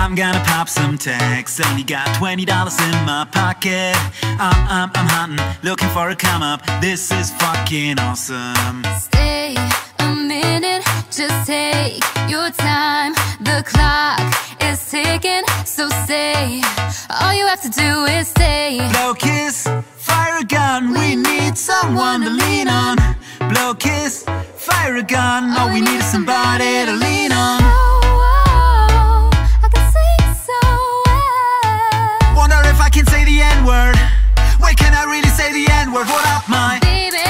I'm gonna pop some tags. Only got $20 in my pocket. I'm hunting, looking for a come up. This is fucking awesome. Stay a minute, just take your time. The clock is ticking, so stay. All you have to do is stay. Blow kiss, fire a gun. We need someone to lean on. Blow kiss, fire a gun. All we need is somebody to lean on. I can sing so well. Wonder if I can say the N-word. Wait, can I really say the N-word? What up, my baby?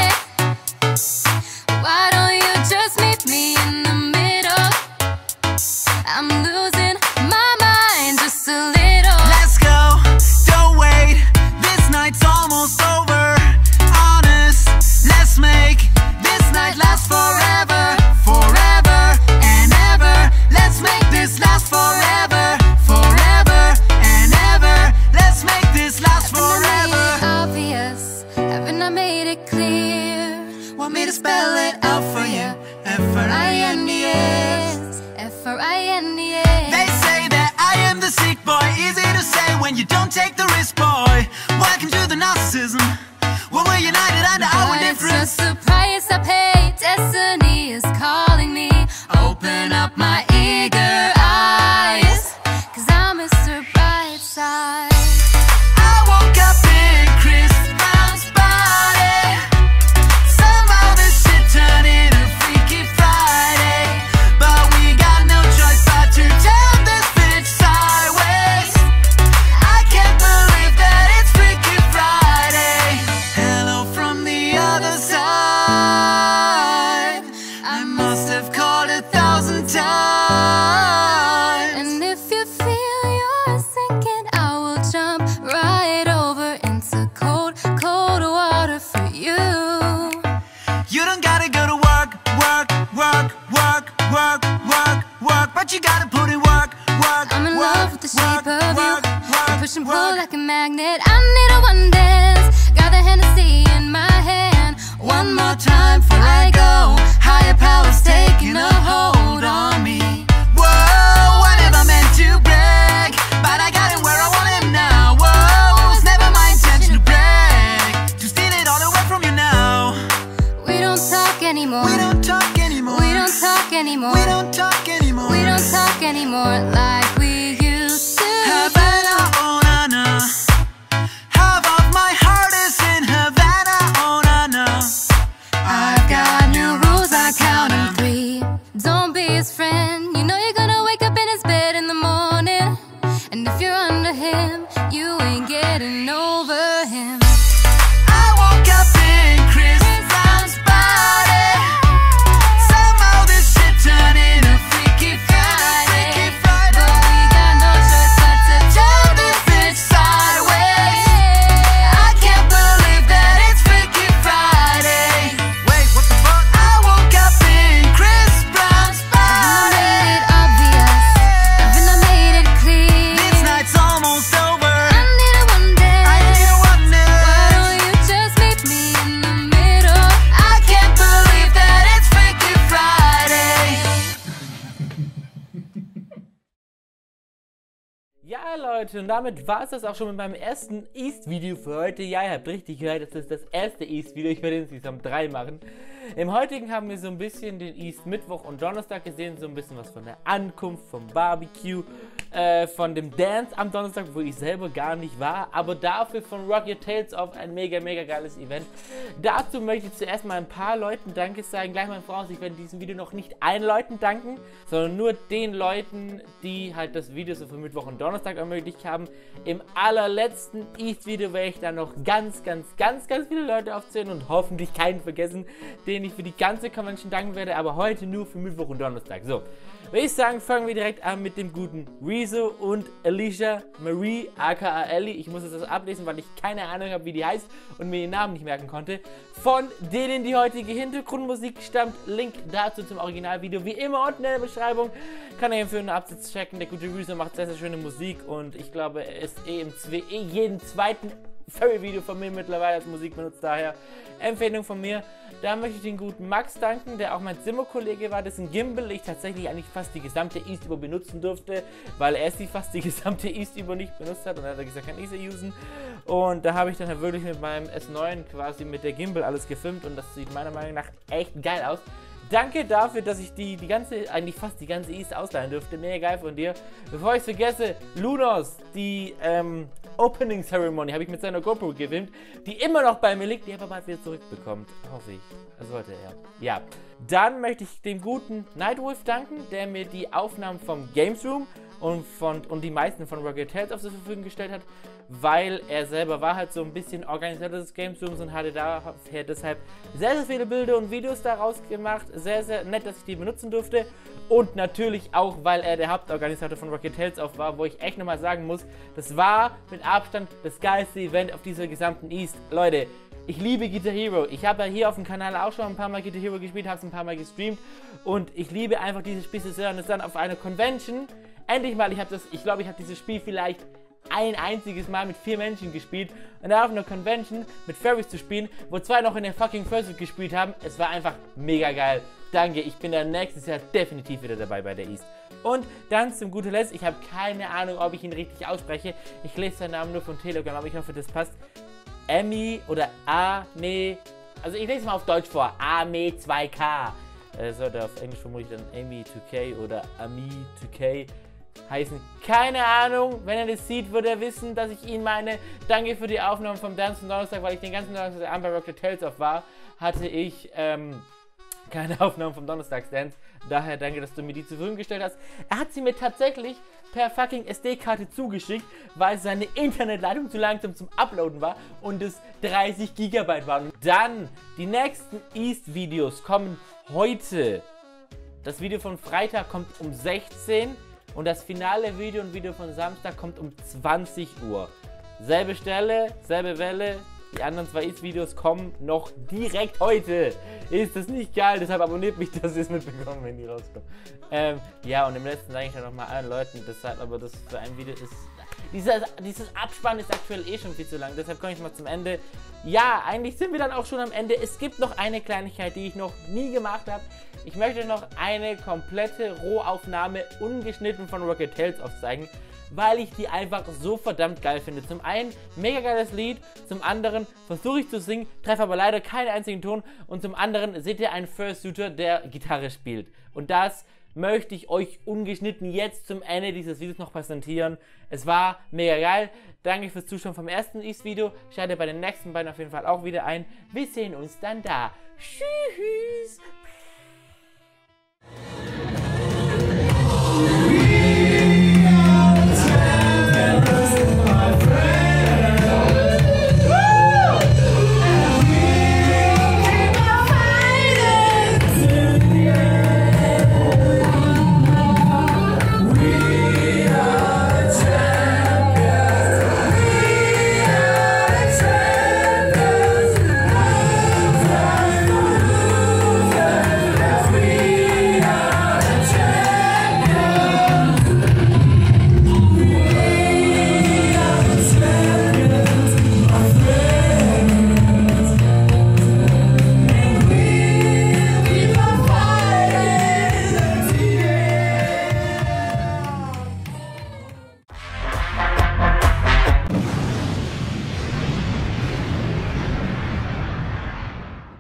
Why don't you just meet me in the middle? I'm losing my mind just a little. Let's go, don't wait. This night's almost over. Honest, let's make this night last forever. Forever and ever. Let's make this last forever. Forever and ever. Let's make this last forever. Obvious, haven't I made it clear? Want me to spell it out for you? F-R-I-N-D-S. F-R-I-N-D-S. They say that I am the sick boy. Easy to say when you don't take the risk, boy. Welcome to the narcissism. When we're united under our difference. It's just the price I pay. Destiny is calling me. Open up my eager eyes, 'cause I'm Mr. Brightside. I woke up in Chris Brown's body. Somehow this shit turned into Freaky Friday. But we got no choice but to turn this bitch sideways. I can't believe that it's Freaky Friday. Hello from the other side. I must have called 1,000 times. And if you feel you're sinking, I will jump right over into cold, cold water for you. You don't gotta go to work, work, work, work, work, work, work, but you gotta put in work, work. I'm in work, love with the shape work, of you. work, work, You push and pull work. like a magnet. I need a one dance. Got the Hennessy in my hand. One more time before I go. Higher powers taking a hold on me. Whoa, what am I meant to brag? But I got him where I want him now. Whoa, it was never my intention to brag, to steal it all away from you now. We don't talk anymore. We don't talk anymore. We don't talk anymore. We don't talk anymore. We don't talk anymore like we used to. Havana, oh na na. Half of my heart is in Havana, oh na na. I've got new rules, I count them. 3. Don't be his friend. You know you're gonna wake up in his bed in the morning. And if you're under him, you ain't getting over him. I woke up in Chris Brown's body. Somehow this shit turned into Freaky Friday. But we got no choice but to turn this bitch sideways. I can't believe that it's Freaky Friday. Wait, what the fuck? I woke up in Chris Brown's body. made it obvious. Haven't I made it clear? This night's almost over. I need a one dance. I need a one Why dance. don't you just meet me in the middle? I can't believe that it's Freaky Friday. Ja, Leute, und damit war es das auch schon mit meinem ersten East-Video für heute. Ja, ihr habt richtig gehört, das ist das erste East-Video. Ich werde insgesamt 3 machen. Im heutigen haben wir so ein bisschen den East-Mittwoch und Donnerstag gesehen. So ein bisschen was von der Ankunft, vom Barbecue, von dem Dance am Donnerstag, wo ich selber gar nicht war. Aber dafür von Rock Your Tails Off ein mega, mega geiles Event. Dazu möchte ich zuerst mal ein paar Leuten Danke sagen. Gleich mal voraus, ich werde in diesem Video noch nicht allen Leuten danken, sondern nur den Leuten, die halt das Video so für Mittwoch und Donnerstag ermöglicht haben. Im allerletzten East-Video werde ich dann noch ganz viele Leute aufzählen und hoffentlich keinen vergessen, den ich für die ganze Convention danken werde, aber heute nur für Mittwoch und Donnerstag. So, würde ich sagen, fangen wir direkt an mit dem guten Rezo und Alicia Marie, aka Ellie. Ich muss jetzt das ablesen, weil ich keine Ahnung habe, wie die heißt und mir den Namen nicht merken konnte. Von denen die heutige Hintergrundmusik stammt. Link dazu zum Originalvideo wie immer unten in der Beschreibung. Kann ich empfehlen, einen Absatz checken. Der gute Rezo macht sehr, sehr schöne Musik und ich glaube, er ist jeden zweiten Furry-Video von mir mittlerweile als Musik benutzt, daher Empfehlung von mir. Da möchte ich den guten Max danken, der auch mein Zimmerkollege war, dessen Gimbal ich tatsächlich eigentlich fast die gesamte East über benutzen durfte, weil er sie fast die gesamte East über nicht benutzt hat und er hat gesagt, kann ich sie usen. Und da habe ich dann halt wirklich mit meinem S9 quasi mit der Gimbal alles gefilmt und das sieht meiner Meinung nach echt geil aus. Danke dafür, dass ich eigentlich fast die ganze East ausleihen durfte. Mega geil von dir. Bevor ich es vergesse, Lunos, die Opening Ceremony habe ich mit seiner GoPro gefilmt, die immer noch bei mir liegt, die aber bald wieder zurückbekommt. Hoffe ich. Das sollte er. Ja. Dann möchte ich dem guten Nightwolf danken, der mir die Aufnahmen vom Games Room und die meisten von Rocket Tales zur Verfügung gestellt hat, weil er selber war halt so ein bisschen Organisator des Games Rooms und hatte daher deshalb sehr, sehr viele Bilder und Videos daraus gemacht. Sehr, sehr nett, dass ich die benutzen durfte. Und natürlich auch, weil er der Hauptorganisator von Rocket Tales war, wo ich echt nochmal sagen muss, das war mit Abstand das geilste Event auf dieser gesamten East. Leute, ich liebe Guitar Hero. Ich habe ja hier auf dem Kanal auch schon ein paar Mal Guitar Hero gespielt, habe es ein paar Mal gestreamt und ich liebe einfach dieses Spiel so sehr und es dann auf einer Convention. Endlich mal, ich glaube, ich habe dieses Spiel vielleicht ein einziges Mal mit 4 Menschen gespielt und da auf einer Convention mit Furries zu spielen, wo 2 noch in der fucking Fursuit gespielt haben. Es war einfach mega geil. Danke, ich bin dann nächstes Jahr definitiv wieder dabei bei der East. Und dann zum guten Letzt, ich habe keine Ahnung, ob ich ihn richtig ausspreche. Ich lese seinen Namen nur von Telegram, aber ich hoffe, das passt. Amy oder Ame, also ich lese es mal auf Deutsch vor, Ame 2K. Sollte auf Englisch vermutlich dann Amy 2K oder Ami 2K heißen. Keine Ahnung, wenn er das sieht, wird er wissen, dass ich ihn meine. Danke für die Aufnahme vom Dance am Donnerstag, weil ich den ganzen Donnerstag bei Rocket Tales war, hatte ich keine Aufnahmen vom Donnerstags-Dance. Daher danke, dass du mir die zur Verfügung gestellt hast. Er hat sie mir tatsächlich per fucking SD-Karte zugeschickt, weil seine Internetleitung zu langsam zum Uploaden war und es 30 GB waren. Dann, die nächsten East-Videos kommen heute. Das Video von Freitag kommt um 16 und das finale Video und Video von Samstag kommt um 20 Uhr. Selbe Stelle, selbe Welle. Die anderen 2 East-Videos kommen noch direkt heute. Ist das nicht geil? Deshalb abonniert mich, dass ihr es mitbekommen, wenn die rauskommen. Ja, und im letzten sage ich dann nochmal allen Leuten, deshalb, aber das für ein Video ist... Dieses Abspann ist aktuell eh schon viel zu lang, deshalb komme ich mal zum Ende. Ja, eigentlich sind wir dann auch schon am Ende. Es gibt noch eine Kleinigkeit, die ich noch nie gemacht habe. Ich möchte noch eine komplette Rohaufnahme ungeschnitten von Rocket Tales aufzeigen, weil ich die einfach so verdammt geil finde. Zum einen, mega geiles Lied, zum anderen versuche ich zu singen, treffe aber leider keinen einzigen Ton und zum anderen seht ihr einen Fursuiter, der Gitarre spielt. Und das möchte ich euch ungeschnitten jetzt zum Ende dieses Videos noch präsentieren. Es war mega geil. Danke fürs Zuschauen vom ersten East-Video. Schaltet bei den nächsten beiden auf jeden Fall auch wieder ein. Wir sehen uns dann da. Tschüss.